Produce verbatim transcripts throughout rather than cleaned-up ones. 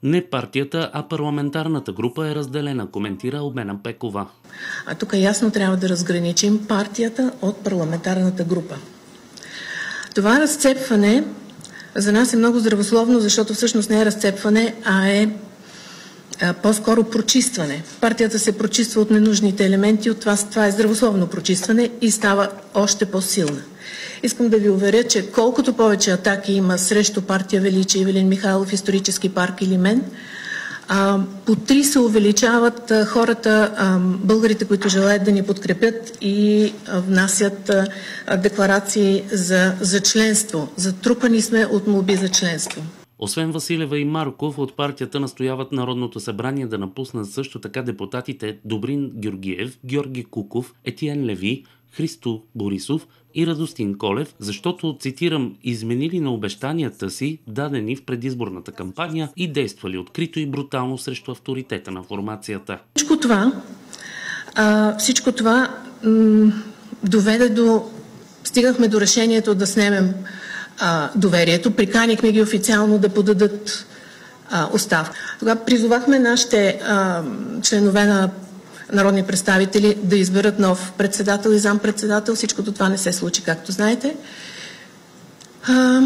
Не партията, а парламентарната група е разделена, коментира Албена Пекова. А тук ясно трябва да разграничим партията от парламентарната група. Това разцепване за нас е много здравословно, защото всъщност не е разцепване, а е по-скоро прочистване. Партията се прочиства от ненужните елементи, от това, това е здравословно прочистване и става още по-силна. Искам да ви уверя, че колкото повече атаки има срещу партия Величие, Ивелин Михайлов, Исторически парк или мен, по три се увеличават хората, българите, които желаят да ни подкрепят и внасят декларации за, за членство. Затрупани сме от молби за членство. Освен Василева и Марков, от партията настояват Народното събрание да напуснат също така депутатите Добрин Георгиев, Георги Куков, Етиен Леви, Христо Борисов и Радостин Колев, защото, цитирам, изменили на обещанията си, дадени в предизборната кампания и действали открито и брутално срещу авторитета на формацията. Всичко това, а, всичко това м- доведе до... Стигахме до решението да снемем а, доверието. Приканихме ги официално да подадат а, оставка. Тогава призовахме нашите а, членове на народни представители да изберат нов председател и зампредседател. Всичкото това не се случи, както знаете. А,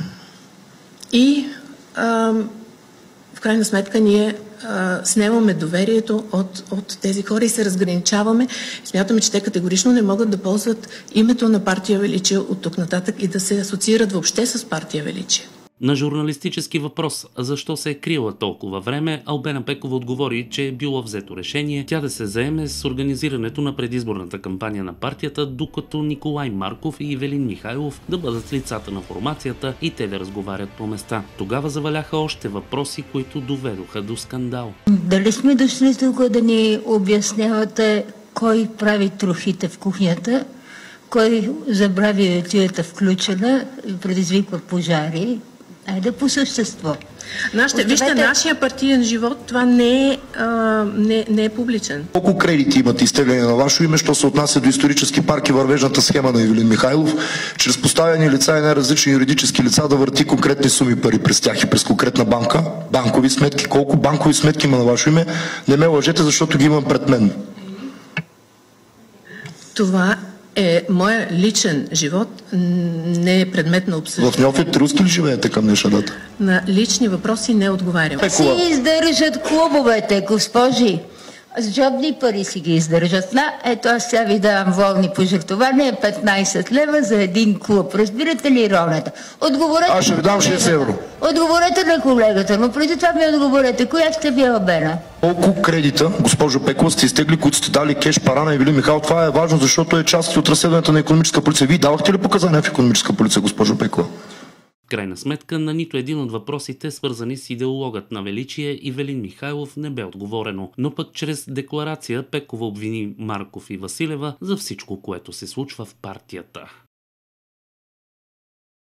и а, в крайна сметка ние а, снемаме доверието от, от тези хора и се разграничаваме. Смятаме, че те категорично не могат да ползват името на партия Величие от тук нататък и да се асоциират въобще с партия Величие. На журналистически въпрос защо се е крила толкова време, Албена Пекова отговори, че е било взето решение тя да се заеме с организирането на предизборната кампания на партията, докато Николай Марков и Ивелин Михайлов да бъдат лицата на формацията и те да разговарят по места. Тогава заваляха още въпроси, които доведоха до скандал. Дали сме дошли тук да ни обяснявате кой прави трохите в кухнята, кой забрави ютията включена и предизвиква пожари? Айде по същество. Нашите, вижте, нашия партиен живот, това не е, а, не, не е публичен. Колко кредити имате изтегляни на ваше име, що се отнася до Исторически парк и вървежната схема на Ивелин Михайлов, чрез поставени лица и най-различни юридически лица да върти конкретни суми пари през тях и през конкретна банка, банкови сметки. Колко банкови сметки има на ваше име? Не ме лъжете, защото ги имам пред мен. Това е моя личен живот, не е предмет на обсъждане. В Неофит Руски ли живеете към днешна дата? На лични въпроси не отговарям. Си издържат клубовете, госпожи. С джобни пари си ги издържат. На, ето аз сега ви давам волни пожертвования, петнайсет лева за един клуб. Разбирате ли ролята? Отговорете. Аз ще ви дам шест евро. Отговорете на колегата, но преди това ми отговорете. Коя сте ви Албена? Колко кредита, госпожо Пекова, сте изтегли, които сте дали кеш пара на Ивелин Михайлов? Това е важно, защото е част от разследването на Икономическа полиция. Вие давахте ли показания в Икономическа полиция, госпожо Пекова? Крайна сметка на нито един от въпросите, свързани с идеологът на Величие, Ивелин Михайлов не бе отговорено. Но пък чрез декларация Пекова обвини Марков и Василева за всичко, което се случва в партията.